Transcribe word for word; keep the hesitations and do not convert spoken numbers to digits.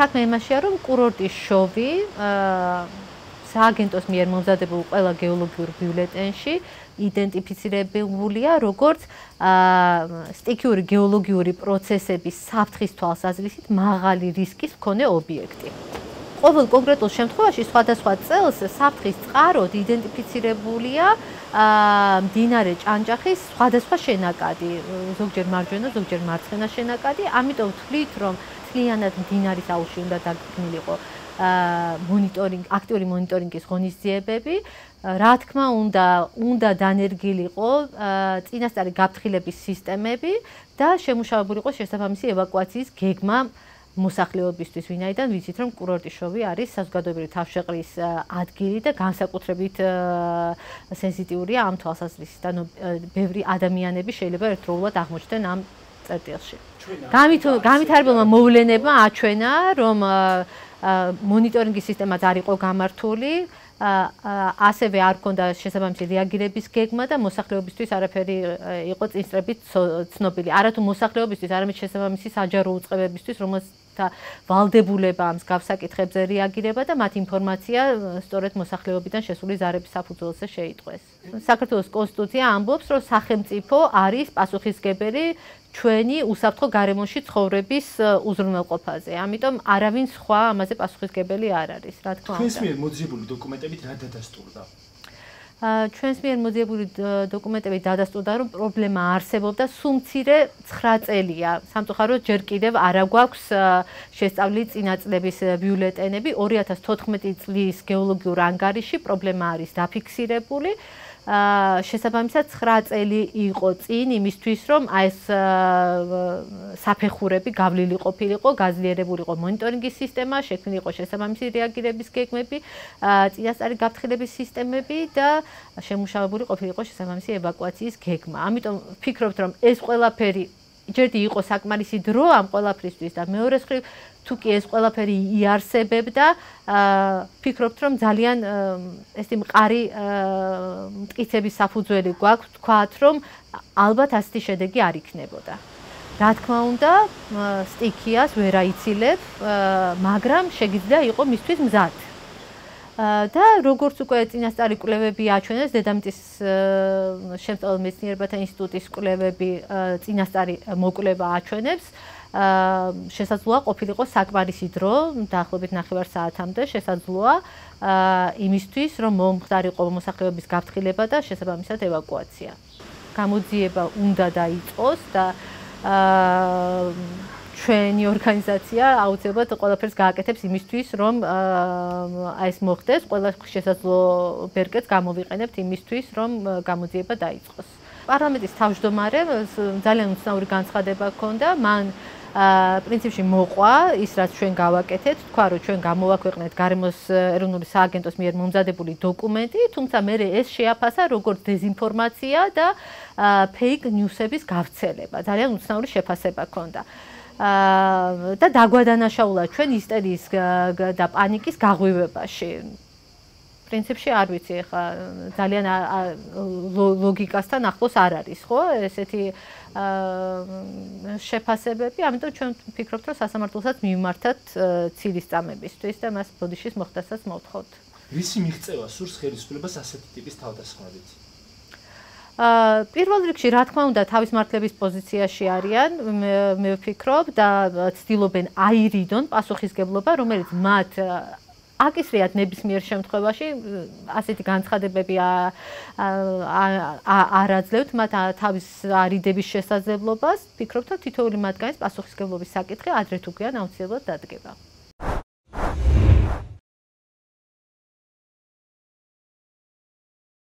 საქმე იმაშია, რომ კურორტის შოვი სააგენტოს მიერ მომზადებულ ყველა გეოლოგიურ ბიულეტენში იდენტიფიცირებულია როგორც სტიქიური გეოლოგიური პროცესების საფრთხის თვალსაზრისით მაღალი რისკის მქონე ობიექტი. ყოველ კონკრეტულ შემთხვევაში სხვადასხვა წელს საფრთხის წყაროდ იდენტიფიცირებულია მდინარე ჭანჭახის სხვადასხვა შენაკადი, ზოგჯერ მარჯვენა, ზოგჯერ მარცხენა შენაკადი, ამიტომ ვთვლით, რომ მთლიანად მდინარის აუზში უნდა დაგეგმილიყო მონიტორინგ, აქტიური მონიტორინგის ღონისძიებები, რა თქმა უნდა, უნდა დანერგილიყო წინასწარი გაფრთხილების სისტემები და შემუშავებული იყო შესაბამისი ევაკუაციის გეგმა მოსახლეობისთვის, ვინაიდან ვიცით, რომ კურორტის შოვი არის საზოგადოებრივი თავშეყრის ადგილი და განსაკუთრებით სენსიტიურია ამ თვალსაზრისით. ანუ ბევრი ადამიანები შეიძლება ერთდროულად აღმოჩნდნენ ამ წერტილში. განვითარებულმა მოვლენებმა აჩვენა, რომ მონიტორინგის სისტემაც არ იყო გამართული, ასევე არ ჰქონდა შესაბამისი რეაგირების გეგმა და მოსახლეობისთვის არაფერი იყო წინსწრებით ცნობილი. არათუ მოსახლეობისთვის, არამედ შესაბამისი საჯარო უწყებებისთვის, რომელთა ვალდებულება ამ მსგავს საკითხებზე რეაგირება და მათ ინფორმაცია სწორედ მოსახლეობიდან შესული ზარების საფუძველზე შეიტყვეს. საქართველოს კონსტიტუცია ამბობს, რომ სახელმწიფო არის პასუხისმგებელი ჩვენი უსაფრთხო გარემოში ცხოვრების უზრუნველყოფაზე. ამიტომ არავინ სხვა ამაზე პასუხისმგებელი არ არის, რა თქმა უნდა. ჩვენს მიერ მოძიებული დოკუმენტებით რა დადასტურდა? ჩვენს მიერ მოძიებული დოკუმენტებით დადასტურდა, რომ პრობლემა არსებობდა, სულ მცირე ცხრა წელია. სამწუხაროდ ჯერ კიდევ არ აგვაქვს შესწავლილი წინა წლების ბიულეტენები. ორი ათას თოთხმეტი წლის გეოლოგიურ ანგარიში პრობლემა არის დაფიქსირებული. შესაბამისად ცხრა წელი იყო წინ იმისთვის, რომ აი ეს საფეხურები გავლილი ყოფილიყო, გაძლიერებულიყო მონიტორინგის სისტემა, შექმნილიყო შესაბამისი რეაგირების გეგმები, წინასწარი გაფრთხილების სისტემები და შემუშავებული ყოფილიყო შესაბამისი ევაკუაციის გეგმა. ამიტომ ვფიქრობთ, რომ ეს ყველაფერი ჯერდი იყო საკმარისი დრო ამ ყველაფრისთვის და მეორე მხრივ თუ კი ეს ყველაფერი იარსებებდა, ვფიქრობთ, რომ ძალიან ესეთი მყარი მტკიცების საფუძველი გვაქვს ვთქვათ, რომ ალბათ ასეთი შედეგი არ იქნებოდა. რა თქმა უნდა, სტიქიას ვერ აიცილებ, მაგრამ შეგიძლია იყო მისთვის მზად. და როგორც უკვე წინასწარი კვლევები აჩვენეს, დედამიწის შემსწავლელ მეცნიერებათა ინსტიტუტის კვლევები წინასწარი მოკვლევა აჩვენებს, შესაძლოა ყოფილიყო საკმარისი დრო, დაახლოებით ნახევარ საათამდე შესაძლოა იმისთვის, რომ მომხდარიყო მოსახლეობის გაფრთხილება და შესაბამისად ევაკუაცია. გამოძიება უნდა დაიწყოს და ჩვენი ორგანიზაცია აუცილებლად ყველაფერს გააკეთებს იმისთვის, რომ აი ეს მოხდეს, ყველა შესაძლო ბერკეტს გამოვიყენებთ იმისთვის, რომ გამოძიება დაიწყოს. პარლამენტის თავმჯდომარემ ძალიან უცნაური განცხადება ჰქონდა, მან პრინციპში მოყვა ის, რაც ჩვენ გავაკეთეთ, თქვა, რომ ჩვენ გამოვაქვეყნეთ გარემოს ეროვნული სააგენტოს მიერ მომზადებული დოკუმენტი, თუმცა მე ეს შეაფასა როგორც დეზინფორმაცია და ფეიქ ნიუსების გავრცელება. ძალიან უცნაური შეფასება ჰქონდა. და დაგვადანაშაულა ჩვენ ისტერიის და პანიკის გაღვივებაში. პრინციპში არ ვიცი, ხა ძალიან ლოგიკასთან ახლოს არ არის, ხო? ესეთი შეფასებები, ამიტომ ჩვენ ვფიქრობთ, რომ სასამართლოსაც მივმართათ ცილის წამებისთვის და მას ბოდიშის მოხდასაც მოვთხოვთ. რისი მიღწევა სურს ხელისუფლებას ასეთი ტიპის თავდასხმებით? პირველ რიგში, რა თქმა უნდა, თავის მართლების პოზიციაში არიან, მე ვფიქრობ და ცდილობენ აირიდონ პასუხისგებლობა, რომელიც მათ აკისრიათ ნებისმიერ შემთხვევაში, ასეთი განცხადებები არ აძლევთ მათ თავის არიდების შესაძლებლობას, ვფიქრობ, რომ თითოეული მათგანის პასუხისგებლობის საკითხი ადრე თუ გვიან აუცილებლად დადგება.